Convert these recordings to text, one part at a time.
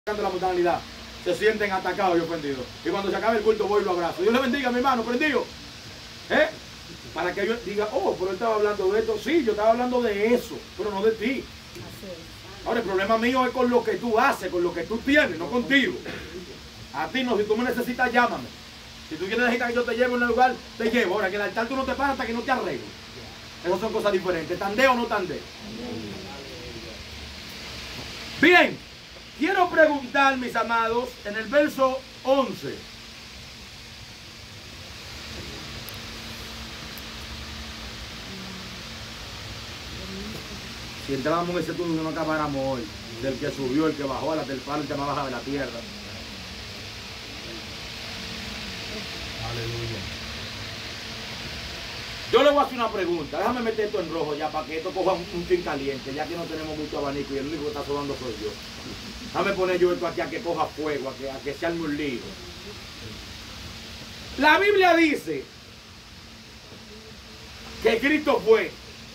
de la mundanalidad se sienten atacados y ofendidos. Y cuando se acabe el culto voy y lo abrazo. Dios le bendiga, mi hermano, prendido. Para que ellos digan, oh, pero él estaba hablando de esto. Sí, yo estaba hablando de eso, pero no de ti. Ahora, el problema mío es con lo que tú haces, con lo que tú tienes, no contigo. A ti no, si tú me necesitas, llámame. Si tú quieres necesitar que yo te lleve a un lugar, te llevo. Ahora, que el altar tú no te paras hasta que no te arregles. Esas son cosas diferentes. ¿Tandé o no tandé? Bien, quiero preguntar, mis amados, en el verso 11. Si entrábamos en ese túnel no acabáramos hoy. Del que subió, el que bajó, del palo, el que más baja de la tierra. Aleluya. Yo le voy a hacer una pregunta. Déjame meter esto en rojo ya para que esto coja un fin caliente, ya que no tenemos mucho abanico y el único que está sobrando soy yo. Déjame poner yo esto aquí a que coja fuego, a que se arme un lío. La Biblia dice que Cristo fue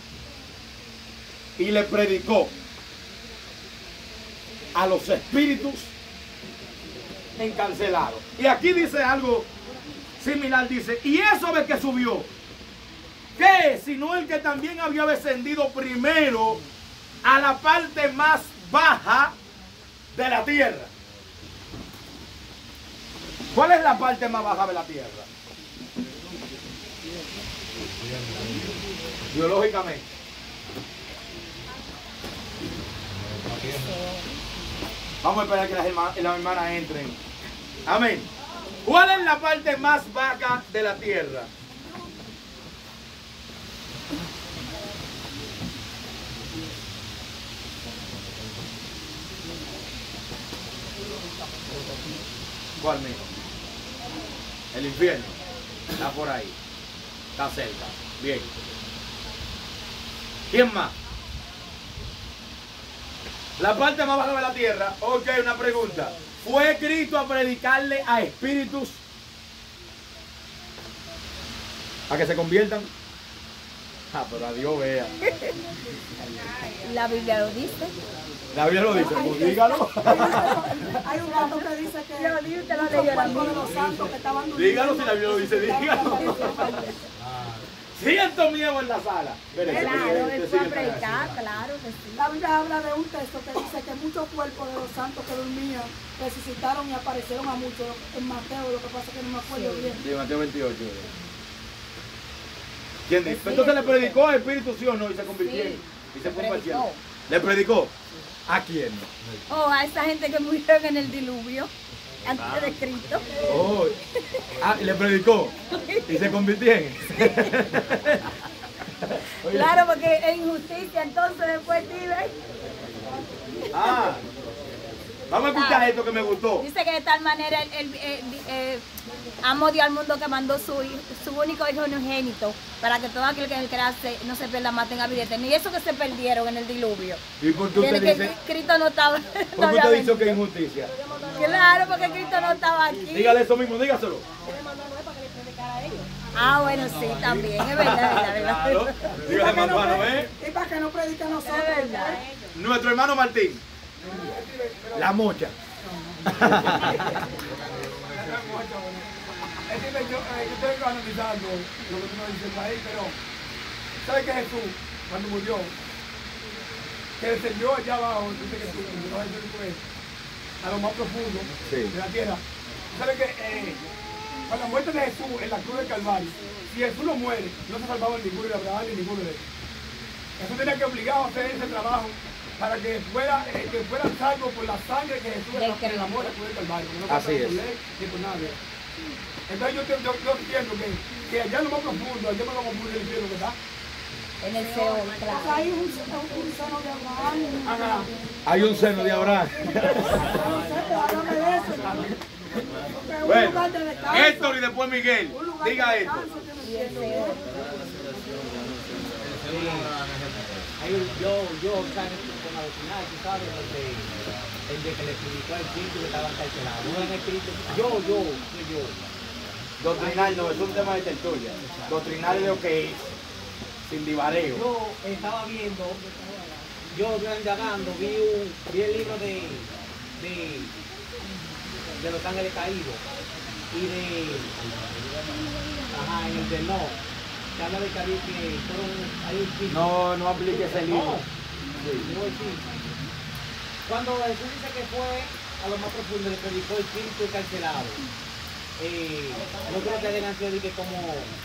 y le predicó a los espíritus encarcelados. Y aquí dice algo similar, dice, y eso de que subió, ¿qué? Sino el que también había descendido primero a la parte más baja de la tierra. ¿Cuál es la parte más baja de la tierra? Biológicamente. Vamos a esperar que las hermanas entren. Amén. ¿Cuál es la parte más baja de la tierra? ¿Cuál mismo? El infierno. Está por ahí. Está cerca. Bien. ¿Quién más? La parte más baja de la tierra. Ok, una pregunta. ¿Fue Cristo a predicarle a espíritus a que se conviertan? Ah, pero a Dios vea. La Biblia lo dice. La Biblia lo dice, pues dígalo. Hay un dato que dice que Yo digo, te lo leí ahora cuerpo de mismo. los santos que estaban durmiendo. Dígalo si la Biblia lo dice, dígalo. Siento miedo en la sala. Claro, él fue a predicar, claro que sí. La Biblia habla de un texto que dice que muchos cuerpos de los santos que dormían resucitaron y aparecieron a muchos en Mateo, lo que pasa es que no me acuerdo bien. Sí, Mateo 28. ¿Quién dice? Entonces le predicó al espíritu, sí o no, y se convirtieron. Y se fue al cielo. ¿Le predicó? ¿A quién? Oh, a esa gente que murieron en el diluvio antes de Cristo. Oh. Ah, ¿le predicó? ¿Y se convirtieron? Claro, porque es injusticia, entonces después vive. Ah. Vamos a escuchar esto que me gustó. Dice que de tal manera amó Dios al mundo que mandó su único hijo unigénito para que todo aquel que en él crease no se pierda, más tenga vida eterna. Y eso que se perdieron en el diluvio. ¿Y por qué usted dice? Cristo no estaba. ¿Por qué usted dice que es injusticia? Claro, porque Cristo no estaba aquí. Dígale eso mismo, dígaselo. Ah, bueno, sí, también, es verdad, es verdad. Claro. Dígale, hermano, ¿eh? Y para que no predique a nosotros. Es verdad. Nuestro hermano Martín. La mocha. Es que yo estoy analizando lo que tú me dices ahí, pero ¿sabes que Jesús, cuando murió, que descendió allá abajo, dice que a lo más profundo de la tierra? ¿Sabes que con la muerte de Jesús en la cruz del Calvario, si Jesús no muere, no se salvaba ninguno de Abraham ni ninguno de ellos? Jesús tenía que obligar a hacer ese trabajo para que fueran salvos por la sangre que Jesús derramó en la muerte del Calvario. No así es. Por ley ni por nadie. Entonces yo entiendo que allá en lo más profundo, allá en lo más profundo del infierno, ¿verdad? En el Seol, claro. Hay un seno de Abraham. Ajá. Hay un seno de Abraham. Háblame de eso. Bueno, Héctor y después Miguel. Diga esto. Y el Seol. Yo, con la vecindad, tú sabes, el de que le explicó al espíritu que estaba encarcelado. No era el espíritu, yo. Doctrinal no, es un tema de tertulia. Doctrinal es lo que es, sin divareo. Yo estaba viendo, yo indagando, vi el libro de de Los Ángeles Caídos y de en el de no, que habla de que hay un espíritu. No aplique ese libro. Sí. Cuando Jesús dice que fue a lo más profundo, le predicó el espíritu encarcelado. No creo que hayan sido de que como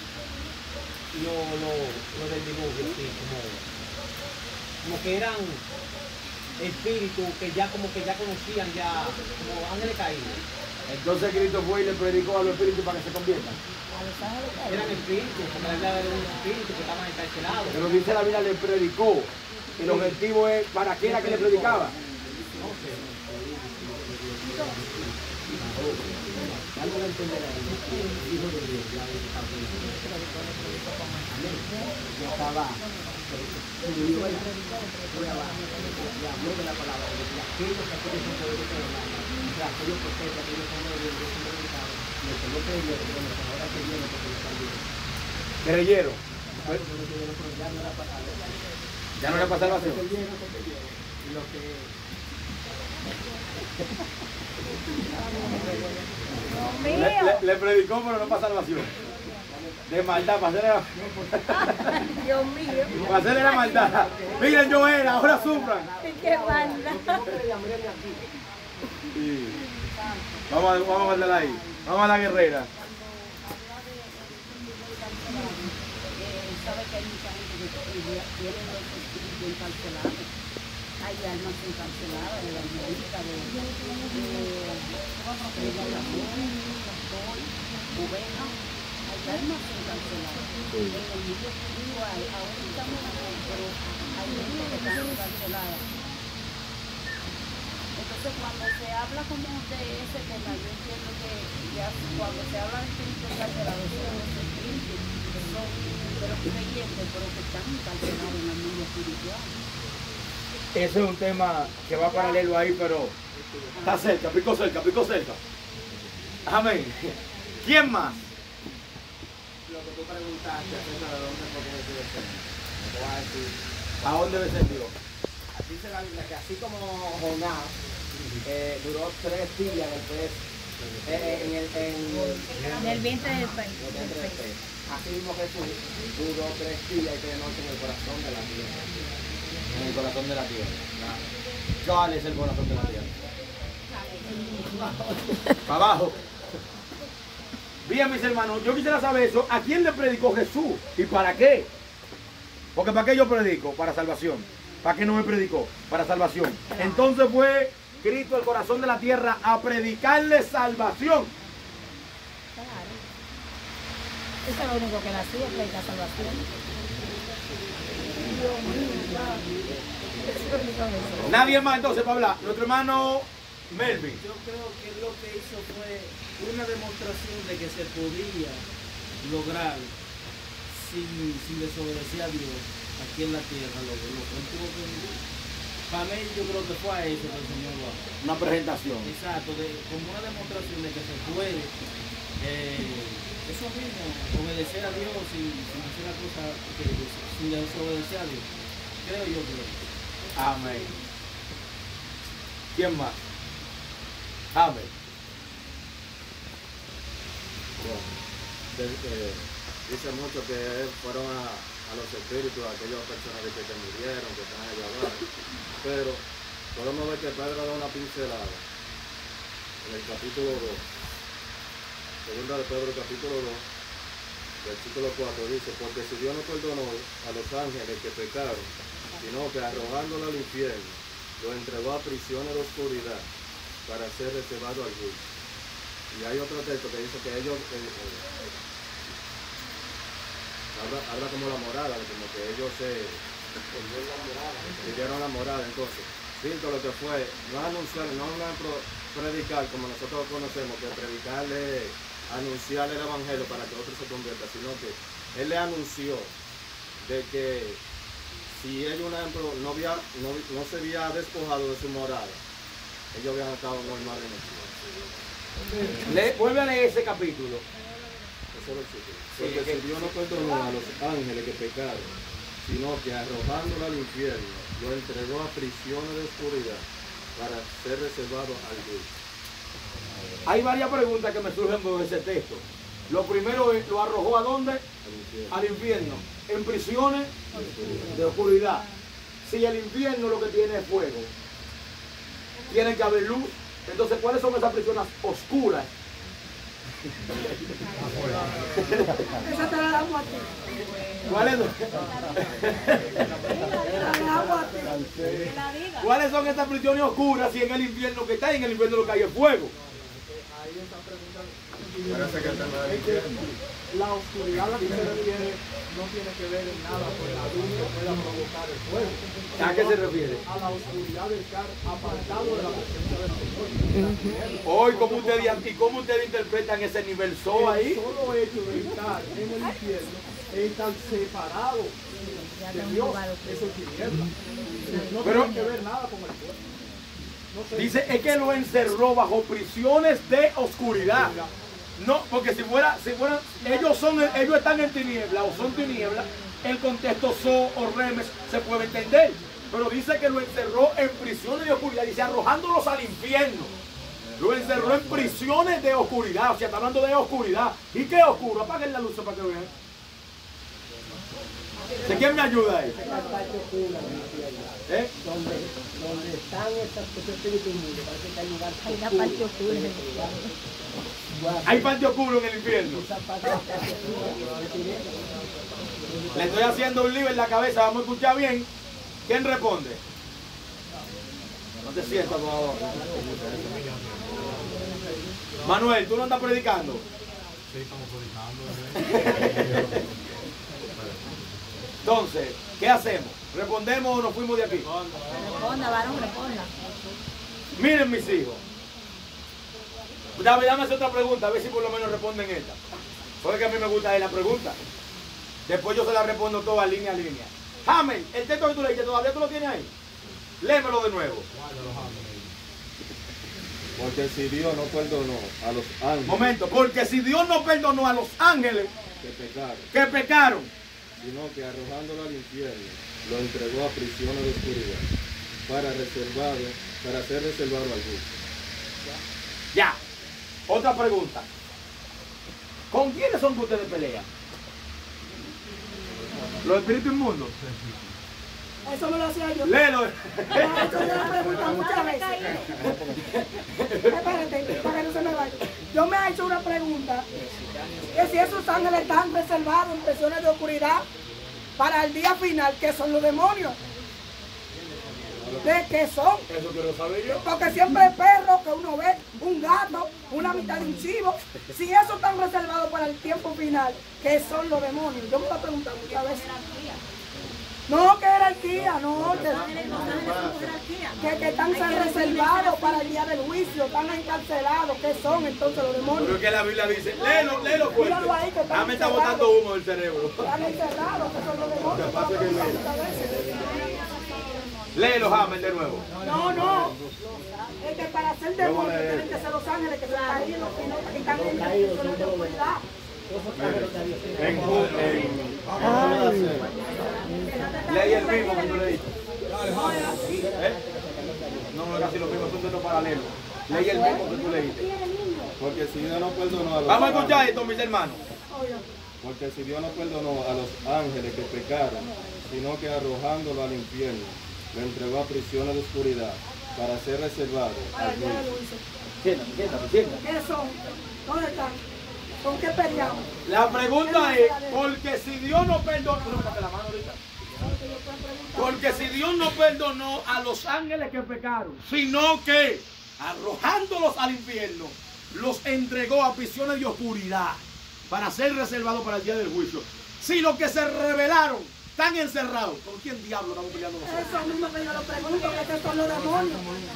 lo del diluvio, sí, como que eran espíritus que ya conocían ya como ángeles caídos. Entonces Cristo fue y le predicó a los espíritus para que se conviertan. Eran espíritus, como la Biblia de un espíritu que estaban encarcelados. Pero dice la Biblia, le predicó. El objetivo es, ¿para qué era que le predicaba? Guerrillero. Ya no le pasa salvación. Le predicó, pero no para salvación. De maldad, para hacerle Dios mío. para hacerle la maldad. Miren, yo era, ahora sufran. Qué maldad. Sí. Vamos a mandarla ahí. Vamos a la guerrera. Sabe que hay mucha gente que tiene los espíritus encarcelados. Hay almas encarceladas de la América, de Oveja. Hay almas encarceladas. En el mundo espiritual, aún estamos aquí, pero hay gente que está encarcelada. Entonces, cuando se habla como de ese tema, yo entiendo que ya cuando se habla de espíritus encarcelados, son los espíritus que son de los creyentes, pero que están encarcelados en el mundo espiritual. Ese es un tema que va paralelo ahí, pero está cerca, picó cerca. Amén. ¿Quién más? Lo que tú preguntaste acerca de dónde fue que Jesús descendió. Te voy a decir. ¿A dónde descendió? Dice la Biblia que así como Jonás duró 3 días en el pez, En el vientre del país. así mismo Jesús duró 3 días y 3 noches en el corazón de la tierra. En el corazón de la tierra. ¿Cuál es el corazón de la tierra? Para abajo. Bien, mis hermanos, yo quisiera saber eso. ¿A quién le predicó Jesús? ¿Y para qué? Porque ¿para qué yo predico? Para salvación. ¿Para qué no me predicó? Para salvación. Entonces fue Cristo el corazón de la tierra a predicarle salvación. Claro. Eso es lo único que le hacía, predicar salvación. Nadie más entonces para hablar. Nuestro hermano Melvin. Yo creo que lo que hizo fue una demostración de que se podía lograr sin desobedecer a Dios aquí en la tierra, lo que él tuvo que vivir. Para mí yo creo que fue a eso que el Señor lo hace. Una presentación. Exacto, como una demostración de que se puede, eso mismo, obedecer a Dios sin hacer la cosa, sin desobedecer a Dios. Creo yo que lo hizo. Amén. ¿Quién más? Amén. Bueno, dice mucho que fueron a los espíritus, a aquellas personas que murieron, que están allá abajo. Pero podemos ver que Pedro da una pincelada en el capítulo 2. Segunda de Pedro, capítulo 2, versículo 4, dice: porque si Dios no perdonó a los ángeles que pecaron, sino que arrojándolo al infierno, lo entregó a prisiones de oscuridad para ser reservado al juicio. Y hay otro texto que dice que ellos habla como la morada, como que ellos vivieron la morada. Entonces, Cristo lo que fue, no anunciar, no predicar como nosotros conocemos, que predicarle, anunciar el evangelio para que otros se conviertan, sino que él le anunció de que si ellos, un ejemplo, no se había despojado de su morada, ellos habían estado normalmente. Vuelve a leer ese capítulo. Ese versículo. Porque si Dios no perdonó a los ángeles que pecaron, sino que arrojándolo al infierno, lo entregó a prisiones de oscuridad para ser reservado al juicio. Hay varias preguntas que me surgen con ese texto. Lo primero es, ¿lo arrojó a dónde? Al infierno. Al infierno. En prisiones de oscuridad. Si el infierno lo que tiene es fuego, tiene que haber luz. Entonces, ¿cuáles son esas prisiones oscuras? Esa te la damos a ti. ¿Cuáles son? Te la damos a ti. Que la diga. ¿Cuáles son estas prisiones oscuras si en el infierno que está y en el infierno lo que hay es fuego? Parece que el tema del infierno. La oscuridad a la que se refiere no tiene que ver en nada con la luz que pueda provocar el fuego. ¿A qué se refiere? A la oscuridad de estar apartado de la presencia del Señor. Hoy, ¿cómo ustedes interpretan ese nivel so ahí? El solo hecho de estar en el infierno es estar separado de Dios. Eso es tiniebla. No Pero- tiene que ver nada con el fuego. No sé. Dice, es que lo encerró bajo prisiones de oscuridad. No, porque si fueran, ellos están en tiniebla o son tinieblas, el contexto so o remes se puede entender. Pero dice que lo encerró en prisiones de oscuridad, dice arrojándolos al infierno. Lo encerró en prisiones de oscuridad, o sea, está hablando de oscuridad. ¿Y qué oscuro? Apaguen la luz para que vean. ¿De quién me ayuda ahí? ¿Eh? Donde están esos espíritus inmundos, parece que hay lugar Hay una parte oscura en el Hay parte oscuro en el infierno. Le estoy haciendo un lío en la cabeza, vamos a escuchar bien. ¿Quién responde? No te sientas, por favor. Manuel, ¿tú no andas predicando? Sí, estamos predicando. Entonces, ¿qué hacemos? ¿Respondemos o nos fuimos de aquí? Responda, varón, responda. Miren mis hijos. David, dame hacer otra pregunta, a ver si por lo menos responden esta. Porque a mí me gusta la pregunta. Después yo se la respondo toda línea a línea. Hamel, el texto que tú leíste, ¿todavía tú lo tienes ahí? Léemelo de nuevo. Porque si Dios no perdonó a los ángeles Momento, porque si Dios no perdonó a los ángeles que pecaron, que pecaron, sino que arrojándolo al infierno, lo entregó a prisiones de oscuridad, para ser reservado al juicio. ya. Otra pregunta. ¿Con quiénes son que ustedes pelean? ¿Los espíritus inmundos? Eso me lo hacía yo. Léelo. Eso yo lo pregunto muchas veces. Espérate, para que no se me vaya. Yo me he hecho una pregunta. Que si esos ángeles están reservados en prisiones de oscuridad para el día final, ¿qué son los demonios? ¿De qué son? Eso quiero saber yo. Porque siempre hay perros que uno ve, un gato, una mitad de un chivo. Si eso están reservados para el tiempo final, ¿qué son los demonios? Yo me lo he preguntado muchas veces. No, ¿qué jerarquía? No, que están reservados para el día del juicio, están encarcelados. ¿Qué son entonces los demonios? Pero es que la Biblia dice, léelo fuerte. Míralo ahí, que están Ah, me está encerrados. botando humo del cerebro. Están encerrados, que son los demonios. Lo que pasa es que Yo me lo he mira. preguntado muchas veces. Léelo, Hamel, de nuevo. No. Es que para ser demonios tienen que ser los ángeles que están caídos, que están en prisiones de oscuridad. Leí el mismo que tú leíste. ¿Eh? No, es casi lo mismo, son textos paralelos. Leí el mismo que tú leíste. Porque si Dios no perdonó a los Vamos a escuchar ángeles, esto, mis hermanos. porque si Dios no perdonó a los ángeles que pecaron, sino que arrojándolo al infierno, lo entregó a prisiones de oscuridad, para ser reservado Para al el día del juicio. juicio. Siéntate. ¿Qué son? ¿Dónde están? ¿Con qué peleamos? La pregunta es, porque si Dios no perdonó, porque si Dios no perdonó a los ángeles que pecaron, sino que arrojándolos al infierno, los entregó a prisiones de oscuridad para ser reservados para el día del juicio. Si los que se rebelaron están encerrados, ¿con quién diablo estamos peleando nosotros? Eso mismo que yo lo pregunto, que son los demonios.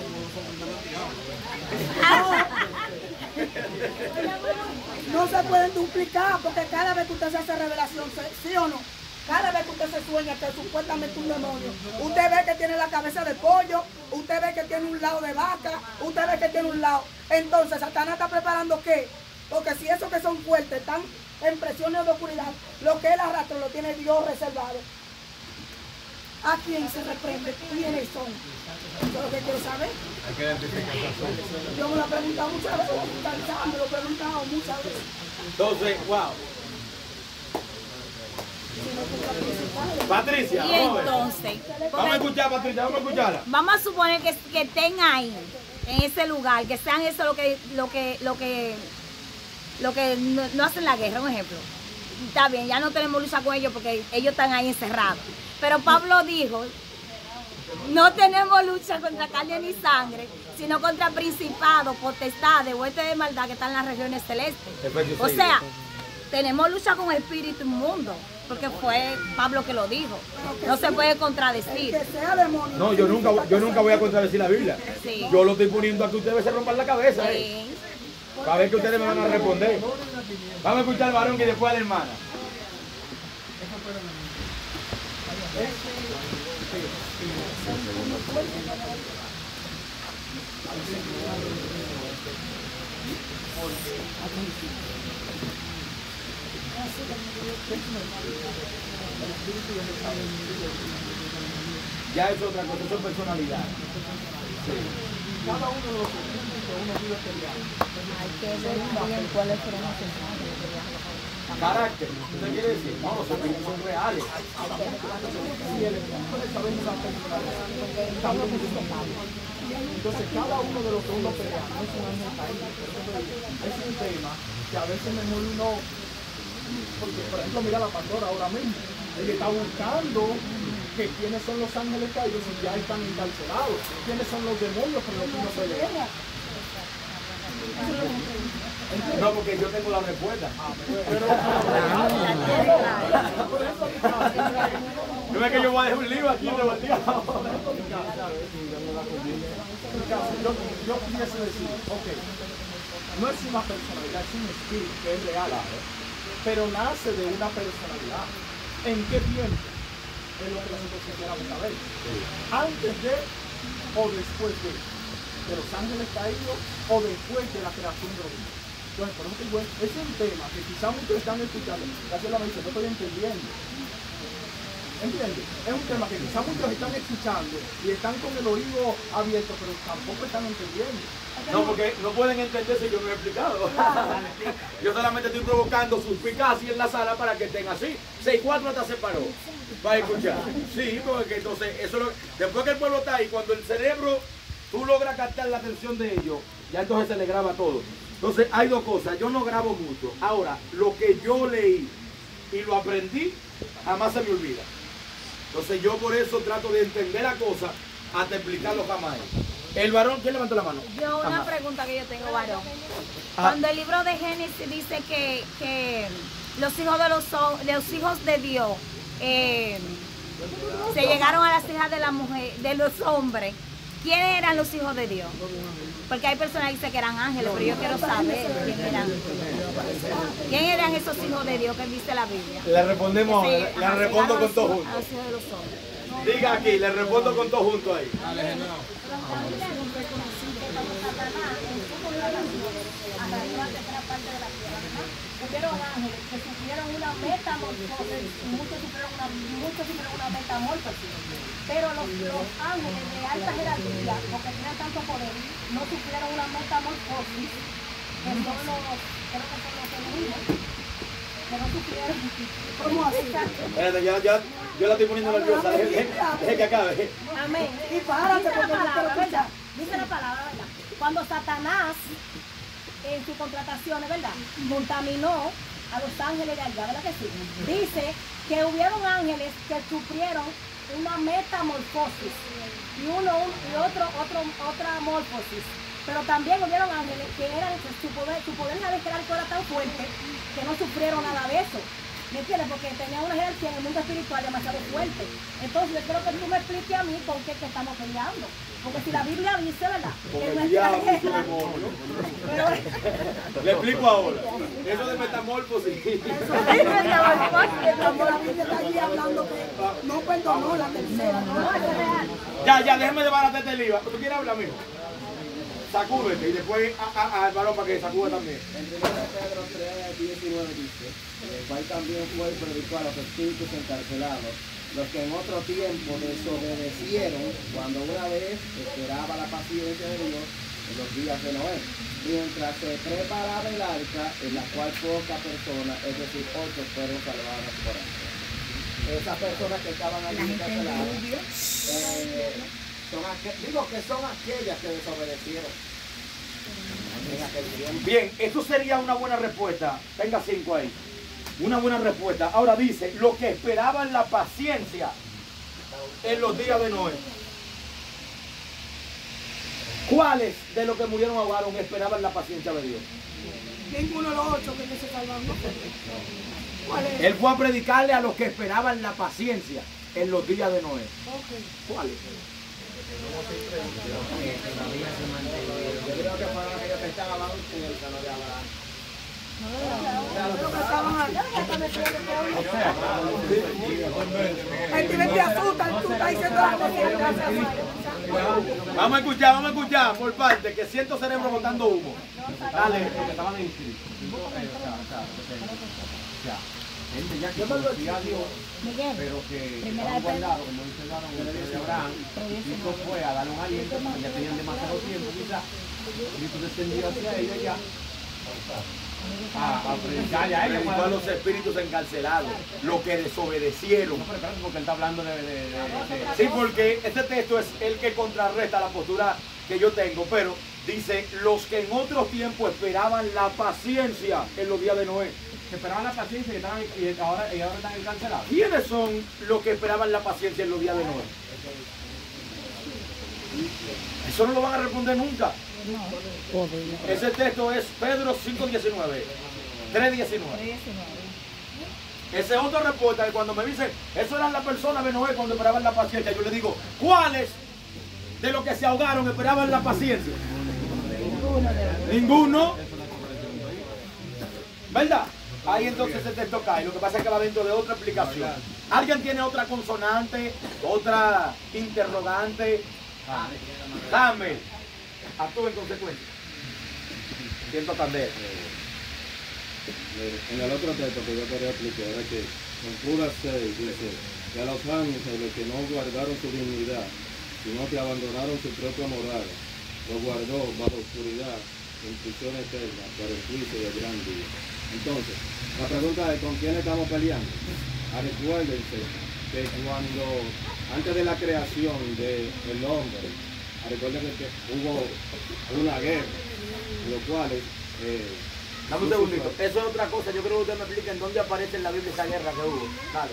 No se pueden duplicar porque cada vez que usted se hace revelación, ¿sí o no? Cada vez que usted se sueña que es supuestamente un demonio, usted ve que tiene la cabeza de pollo, usted ve que tiene un lado de vaca, usted ve que tiene un lado. Entonces, Satanás está preparando ¿qué? Porque si esos que son fuertes están en presiones de oscuridad, lo que él arrastra lo tiene Dios reservado. ¿A quién se reprende? ¿Quiénes son? Eso es lo que quiero saber. Hay que identificar esas cosas. Yo me lo he preguntado muchas veces, me lo he preguntado muchas veces. Entonces, wow. Patricia, Y vamos a ver. entonces, Vamos a escuchar, Patricia, vamos a escucharla. vamos a suponer que estén ahí, en ese lugar, que sean eso lo que no hacen la guerra, un ejemplo. Está bien, ya no tenemos lucha con ellos porque ellos están ahí encerrados. Pero Pablo dijo, no tenemos lucha contra carne ni sangre, sino contra principados, potestades, huestes de maldad que están en las regiones celestes. O sea, tenemos lucha con espíritu inmundo, porque fue Pablo que lo dijo. No se puede contradecir. Que sea demonio. No, yo nunca voy a contradecir la Biblia. Sí. Yo lo estoy poniendo a que ustedes se rompan la cabeza. Sí. Para ver que ustedes me van a responder. Vamos a escuchar al varón y después a la hermana. Ya es otra cosa, eso es personalidad. Cada uno de los conflictos que uno vive peleando. Hay que ver bien cuáles fueron los mensajes. Carácter, ¿usted quiere decir? No, los espíritus son reales. Si el espíritu de saber una personalidad, también es un Pablo. Entonces, cada uno de los que uno pelea no es un ángel caído. Es un tema que a veces mejor uno, porque por ejemplo, mira la pastora ahora mismo, ella está buscando que quiénes son los ángeles caídos y ya están encarcelados, quiénes son los demonios con los que uno pelea. No, porque yo tengo la respuesta. No es que yo voy a dejar un libro aquí revolteado. Yo pudiese decir, ok, no es una personalidad, es un espíritu que es real, pero nace de una personalidad. ¿En qué tiempo? Es lo que nosotros quisiéramos saber. Antes de o después de los ángeles caídos o después de la creación de los hombres. Bueno, por eso digo, es un tema que quizás muchos están escuchando. Gracias a la dice, no estoy entendiendo. ¿Entiendes? Es un tema que quizás muchos están escuchando y están con el oído abierto, pero tampoco están entendiendo. No, porque no pueden entender si yo no he explicado. Yo solamente estoy provocando suspicacia en la sala para que estén así. 6-4 hasta se paró. Va a escuchar. Sí, porque entonces, eso después que el pueblo está ahí, cuando el cerebro, tú logras captar la atención de ellos, ya entonces se le graba todo. Entonces, hay dos cosas. Yo no grabo mucho. Ahora, lo que yo leí y lo aprendí, jamás se me olvida. Entonces, yo por eso trato de entender la cosa hasta explicarlo jamás. El varón, ¿quién levantó la mano? Yo, una pregunta que yo tengo, varón. Cuando el libro de Génesis dice que los hijos de Dios se llegaron a las hijas de la mujer, de los hombres, ¿quiénes eran los hijos de Dios? Porque hay personas que dicen que eran ángeles, pero yo quiero saber quién eran esos hijos de Dios que dice la Biblia. Le respondemos ahora, le respondo con todo junto. A los hijos de los hombres. Diga aquí, le respondo con todo junto ahí. Hubieron ángeles que sufrieron una metamorfosis, muchos sufrieron una metamorfosis, pero los ángeles de alta jerarquía, porque tenían tanto poder, no sufrieron una metamorfosis, que son los, creo que son los enemigos, que no sufrieron. ¿Cómo así? Espérate, yo la estoy poniendo nerviosa, deje que acabe. Amén. Y párate, Dice la porque no palabra, quiero ¿verdad? Dice la palabra, ¿verdad? Cuando Satanás, en sus contrataciones, ¿verdad?, contaminó a los ángeles de allá, ¿verdad que sí? Dice que hubieron ángeles que sufrieron una metamorfosis y otra morfosis. Pero también hubieron ángeles que su poder jerárquico era tan fuerte que no sufrieron nada de eso. ¿Me entiendes? Porque tenían una jerarquía en el mundo espiritual demasiado fuerte. Entonces yo quiero que tú me expliques a mí con qué que estamos peleando. Porque si la Biblia dice, ¿verdad?, Con que el nuestra diablo, su guerra... demonio. Le explico ahora. Eso de metamorfosis. La Biblia está allí hablando que no perdonó la tercera. No, eso es real. Ya, déjeme desbaratar este libro. ¿Tú quieres hablar, mijo? sacúdete y después al varón para que sacuda también. En 1 Pedro 3:19 dice, el cual también fue y predicó a los espíritus encarcelados, los que en otro tiempo desobedecieron cuando una vez esperaba la paciencia de Dios en los días de Noé, mientras se preparaba el arca, en la cual pocas personas, es decir, 8, fueron salvadas por él. Esas personas que estaban allí encarceladas, son aquellas que desobedecieron en aquel tiempo. Bien, esto sería una buena respuesta. Tenga 5 ahí. Una buena respuesta. Ahora dice, lo que esperaban la paciencia en los días de Noé. ¿Cuáles de los que murieron ahogados esperaban la paciencia de Dios? Ninguno de los 8 que se salvaron. ¿Cuál es? Él fue a predicarle a los que esperaban la paciencia en los días de Noé. ¿Cuáles? Yo creo que fueron aquellos que estaban en el seno de Abraham. Te asustan, tú estás diciendo la cosa. Vamos a escuchar por parte, que siento cerebro botando humo. Dale. Porque estaban inscritos. Gente ya que conocía a Dios, pero que estaban guardados, como dice el varón de Abraham, Cristo fue a darle un aliento, porque ya tenían demasiado tiempo quizás. Cristo descendió hacia ella ya a predicarle a ella. Predicó a los espíritus encarcelados, los que desobedecieron. No, pero espérate, porque él está hablando de Sí, porque este texto es el que contrarresta la postura que yo tengo, pero dice, los que en otro tiempo esperaban la paciencia en los días de Noé. que esperaban la paciencia y ahora están encarcelados. ¿Quiénes son los que esperaban la paciencia en los días de Noé? Eso no lo van a responder nunca. Ese texto es Pedro 5:19, 3:19. Ese otro reporta que cuando me dicen, eso eran las personas de Noé cuando esperaban la paciencia, yo le digo, ¿cuáles de los que se ahogaron esperaban la paciencia? Ninguno. ¿Verdad? Ahí entonces el texto cae. Lo que pasa es que va dentro de otra explicación. ¿Alguien tiene otra consonante? ¿Otra interrogante? Dame. Actúa en consecuencia. Siento candela. En el otro texto que yo quería explicar era que en Judas 6 dice que a los ángeles que no guardaron su dignidad, sino que abandonaron su propia morada, lo guardó bajo oscuridad, en prisión eterna, para el juicio del gran día. Entonces, la pregunta es, ¿con quién estamos peleando? Recuérdense que cuando, antes de la creación del hombre, recuerden que hubo una guerra, lo cual dame un segundito. Eso es otra cosa. Yo creo que usted me explique en dónde aparece en la Biblia esa guerra que hubo. Dale.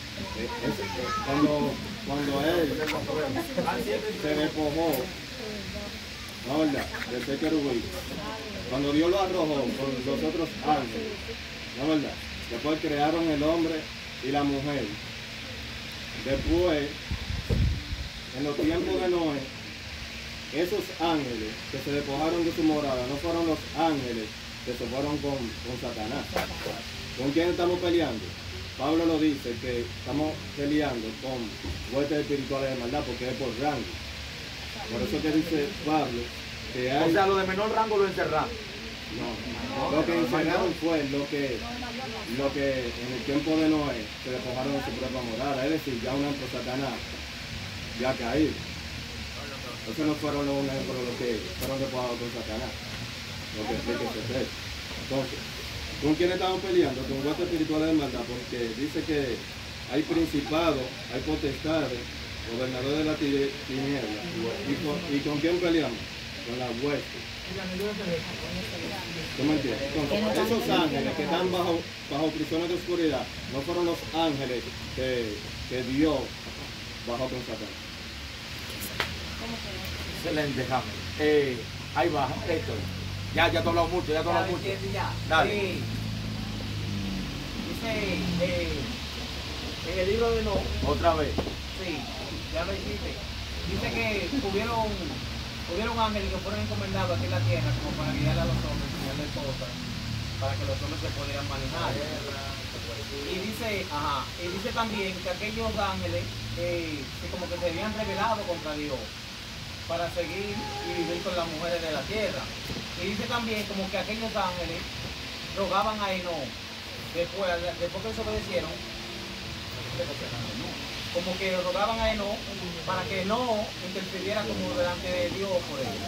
Cuando él se despojó, no verdad, del ser querubín, cuando Dios lo arrojó con los otros ángeles, no verdad, después crearon el hombre y la mujer. Después, en los tiempos de Noé, esos ángeles que se despojaron de su morada no fueron los ángeles que se fueron con Satanás. ¿Con quién estamos peleando? Pablo lo dice, que estamos peleando con huestes espirituales de maldad porque es por rango. Por eso que dice Pablo que hay... O sea, lo de menor rango lo encerraron. No, lo que encerraron fue lo que en el tiempo de Noé se despojaron de su propia morada, es decir, ya un por Satanás ya ha caído. Esos no fueron los ejemplos los que fueron despojados con Satanás. Lo que explica ese texto. Entonces, ¿con quién estamos peleando? Con huestes espirituales de maldad, porque dice que hay principados, hay potestades, gobernadores de la tiniebla. ¿Y con quién peleamos? Con las huestes. ¿Tú me entiendes? Entonces, esos ángeles que están bajo prisiones de oscuridad, no fueron los ángeles que Dios bajó con Satanás. Excelente, Jaime. Ahí va, Héctor. Ya te he hablado mucho, Dale. Dice en el libro de Noé. Otra vez. Sí, ya lo dijiste. Dice que hubieron ángeles que fueron encomendados aquí en la tierra como para guiar a los hombres, enseñarles cosas, para que los hombres se pudieran manejar. Y dice también que aquellos ángeles que como que se habían rebelado contra Dios. para seguir y vivir con las mujeres de la tierra. Y dice también como que aquellos ángeles rogaban a Enoc, después que desobedecieron, como que rogaban a Enoc para que no interfiriera como delante de Dios por ellos.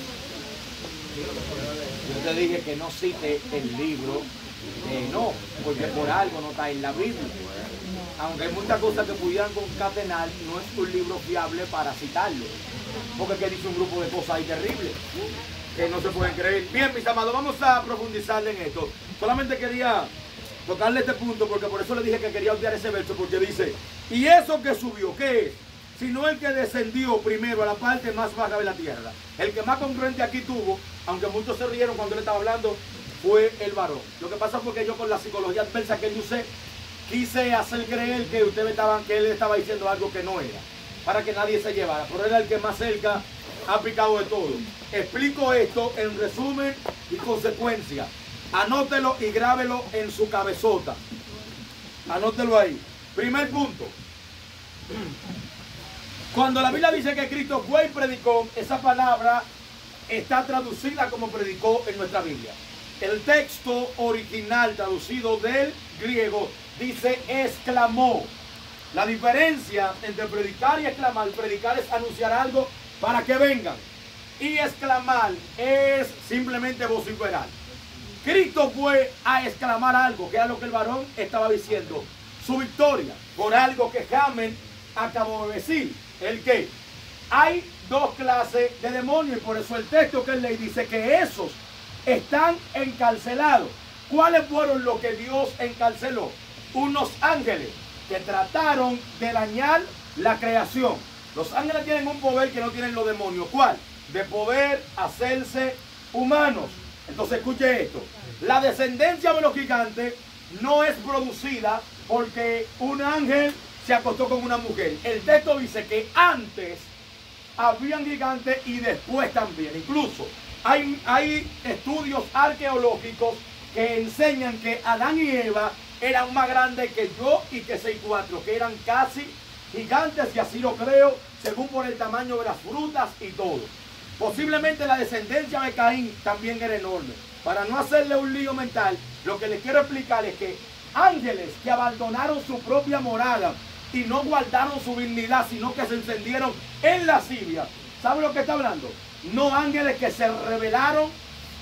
Yo te dije que no cite el libro de Enoc, porque por algo no está en la Biblia. Aunque hay muchas cosas que pudieran concatenar, no es un libro fiable para citarlo. Porque aquí dice un grupo de cosas ahí terribles que no se pueden creer. Bien, mis amados, vamos a profundizar en esto. Solamente quería tocarle este punto, porque por eso le dije que quería obviar ese verso, porque dice, ¿y eso que subió qué es? Sino el que descendió primero a la parte más baja de la tierra. El que más congruente aquí tuvo, aunque muchos se rieron cuando él estaba hablando, fue el varón. Lo que pasa fue que yo con la psicología adversa que yo usé, quise hacer creer que que él estaba diciendo algo que no era, para que nadie se llevara, pero era el que más cerca ha picado de todo. Explico esto en resumen y consecuencia. Anótelo y grábelo en su cabezota. Anótelo ahí. Primer punto. Cuando la Biblia dice que Cristo fue y predicó, esa palabra está traducida como predicó en nuestra Biblia. El texto original traducido del griego dice exclamó. La diferencia entre predicar y exclamar, predicar es anunciar algo para que vengan. Y exclamar es simplemente vociferar. Cristo fue a exclamar algo, que era lo que el varón estaba diciendo. Su victoria por algo que James acabó de decir. ¿El qué? Hay dos clases de demonios y por eso el texto que él le dice que esos están encarcelados. ¿Cuáles fueron los que Dios encarceló? Unos ángeles que trataron de dañar la creación. Los ángeles tienen un poder que no tienen los demonios. ¿Cuál? De poder hacerse humanos. Entonces escuche esto. La descendencia de los gigantes no es producida porque un ángel se acostó con una mujer. El texto dice que antes habían gigantes y después también. Incluso hay estudios arqueológicos que enseñan que Adán y Eva eran más grandes que yo y que 6'4", que eran casi gigantes, y así lo creo, según por el tamaño de las frutas y todo. Posiblemente la descendencia de Caín también era enorme. Para no hacerle un lío mental, lo que les quiero explicar es que ángeles que abandonaron su propia morada y no guardaron su dignidad, sino que se encendieron en lascivia. ¿Sabe lo que está hablando? No ángeles que se rebelaron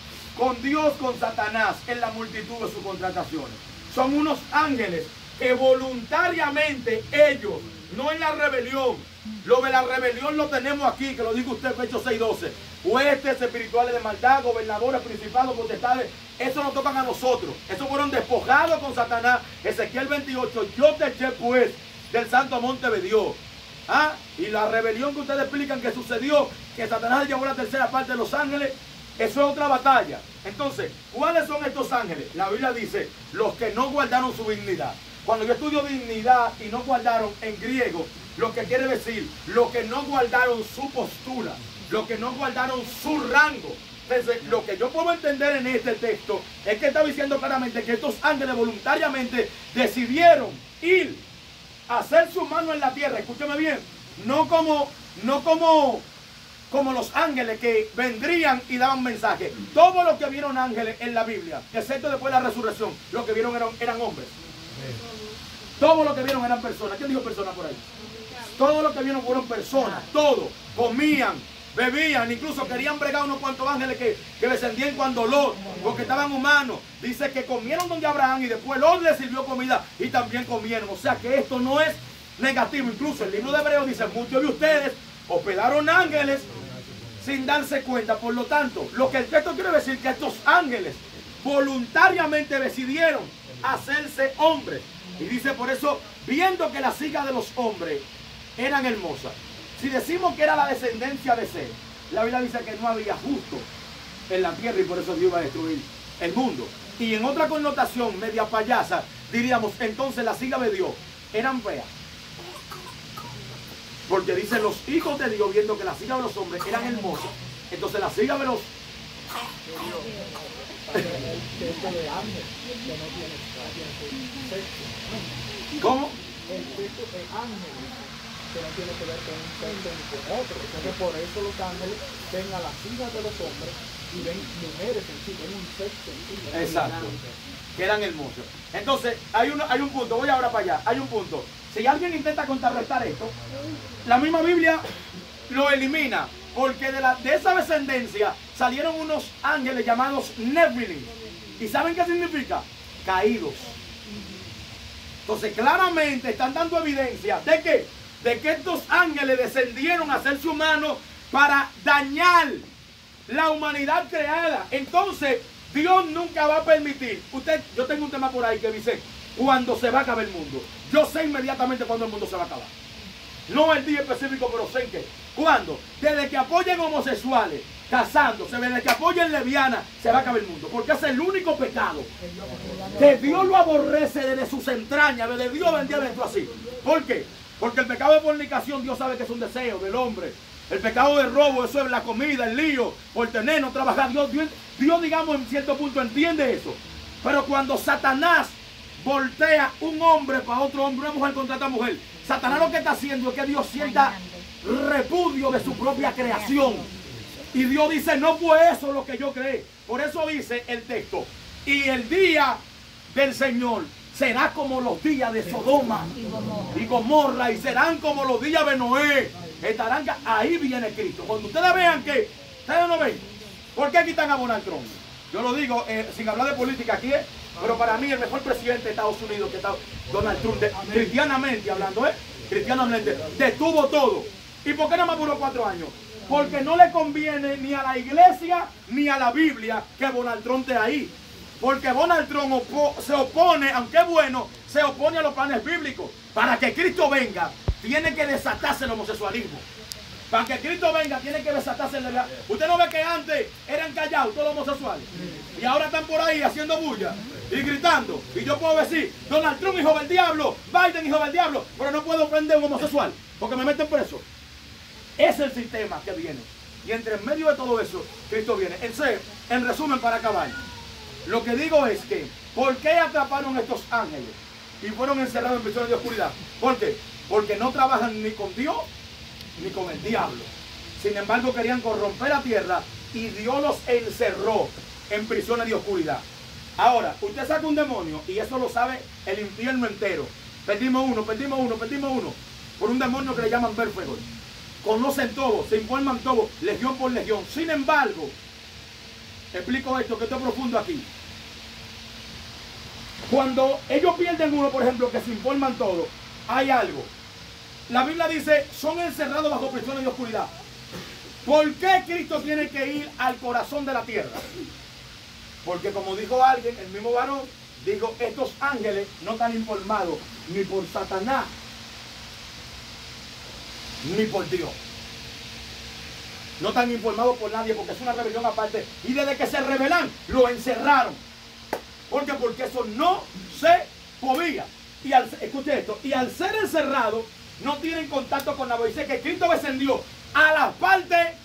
con Dios, con Satanás, en la multitud de sus contrataciones. Son unos ángeles que voluntariamente ellos, no en la rebelión. Lo de la rebelión lo tenemos aquí, que lo dice usted, Hechos 6:12. Huestes espirituales de maldad, gobernadores, principados, potestades, eso nos tocan a nosotros. Esos fueron despojados con Satanás. Ezequiel 28, yo te eché pues del santo monte de Dios. ¿Ah? Y la rebelión que ustedes explican que sucedió, que Satanás llevó la tercera parte de los ángeles, eso es otra batalla. Entonces, ¿cuáles son estos ángeles? La Biblia dice, los que no guardaron su dignidad. Cuando yo estudio dignidad y no guardaron en griego, lo que quiere decir, los que no guardaron su postura, los que no guardaron su rango. Entonces, lo que yo puedo entender en este texto es que está diciendo claramente que estos ángeles voluntariamente decidieron ir a hacer su mano en la tierra. Escúcheme bien, no como los ángeles que vendrían y daban mensaje. Todos los que vieron ángeles en la Biblia, excepto después de la resurrección, los que vieron eran hombres. Todos los que vieron eran personas. ¿Quién dijo personas por ahí? Todos los que vieron fueron personas. Todos comían, bebían, incluso querían bregar unos cuantos ángeles que descendían cuando Lot, porque estaban humanos. Dice que comieron donde Abraham y después Lot les sirvió comida y también comieron. O sea que esto no es negativo. Incluso el libro de Hebreos dice, muchos de ustedes hospedaron ángeles sin darse cuenta. Por lo tanto, lo que el texto quiere decir es que estos ángeles voluntariamente decidieron hacerse hombres. Y dice por eso, viendo que las hijas de los hombres eran hermosas. Si decimos que era la descendencia de Seth, la Biblia dice que no había justo en la tierra y por eso Dios iba a destruir el mundo. Y en otra connotación media payasa, diríamos, entonces las hijas de Dios eran feas. Porque dice los hijos de Dios, viendo que las hijas de los hombres eran hermosas, entonces las hijas de los... ¿Cómo? El texto de ángeles que no tiene que ver con un sexo ni con otro. Entonces por eso los ángeles ven a las hijas de los hombres y ven mujeres en sí, ven un sexo en sí. Exacto. Que eran hermosos. Entonces, hay un punto, voy ahora para allá, hay un punto. Si alguien intenta contrarrestar esto, la misma Biblia lo elimina, porque de esa descendencia salieron unos ángeles llamados Nephilim. ¿Y saben qué significa? Caídos. Entonces, claramente están dando evidencia de que estos ángeles descendieron a hacerse humanos para dañar la humanidad creada. Entonces, Dios nunca va a permitir. Yo tengo un tema por ahí que dice, cuando se va a acabar el mundo. Yo sé inmediatamente cuándo el mundo se va a acabar. No el día específico, pero sé en qué. ¿Cuándo? Desde que apoyen homosexuales, casándose, desde que apoyen lesbianas, se va a acabar el mundo. Porque es el único pecado que Dios lo aborrece desde sus entrañas, desde Dios vendía dentro así. ¿Por qué? Porque el pecado de fornicación, Dios sabe que es un deseo del hombre. El pecado de robo, eso es la comida, el lío, por tener, no trabajar. Dios, digamos, en cierto punto entiende eso. Pero cuando Satanás voltea un hombre para otro hombre, una mujer contra otra mujer, Satanás lo que está haciendo es que Dios sienta repudio de su propia creación. Y Dios dice, no fue eso lo que yo creé. Por eso dice el texto, y el día del Señor será como los días de Sodoma y Gomorra, y serán como los días de Noé. Estarán, ahí viene Cristo. Cuando ustedes vean que, ustedes no ven, ¿por qué quitan a Donald Trump? Yo lo digo sin hablar de política aquí, pero para mí el mejor presidente de Estados Unidos que está Donald Trump, cristianamente hablando, cristianamente, detuvo todo. ¿Y por qué nada más duró 4 años? Porque no le conviene ni a la iglesia ni a la Biblia que Donald Trump esté ahí. Porque Donald Trump se opone, aunque es bueno, se opone a los planes bíblicos. Para que Cristo venga, tiene que desatarse el homosexualismo. Para que Cristo venga, tiene que desatarse el... Usted no ve que antes eran callados todos los homosexuales. Y ahora están por ahí haciendo bulla y gritando. Y yo puedo decir, Donald Trump, hijo del diablo, Biden, hijo del diablo, pero no puedo prender a un homosexual porque me meten preso. Ese es el sistema que viene. Y entre en medio de todo eso, Cristo viene. Entonces, en resumen, para acabar, lo que digo es que, ¿por qué atraparon estos ángeles y fueron encerrados en prisiones de oscuridad? ¿Por qué? Porque no trabajan ni con Dios ni con el diablo. Sin embargo, querían corromper la tierra y Dios los encerró en prisiones de oscuridad. Ahora, usted saca un demonio y eso lo sabe el infierno entero. Perdimos uno por un demonio que le llaman Belfegor. Conocen todo, se informan todo, legión por legión. Sin embargo, explico esto que esto es profundo aquí. Cuando ellos pierden uno, por ejemplo, que se informan todo, hay algo. La Biblia dice, son encerrados bajo prisiones de oscuridad. ¿Por qué Cristo tiene que ir al corazón de la tierra? Porque como dijo alguien, el mismo varón, dijo, estos ángeles no están informados ni por Satanás, ni por Dios. No están informados por nadie porque es una rebelión aparte. Y desde que se rebelan, lo encerraron. ¿Por qué? Porque eso no se podía. Y escuche esto, y al ser encerrado, no tienen contacto con nadie. Dice que Cristo descendió a la parte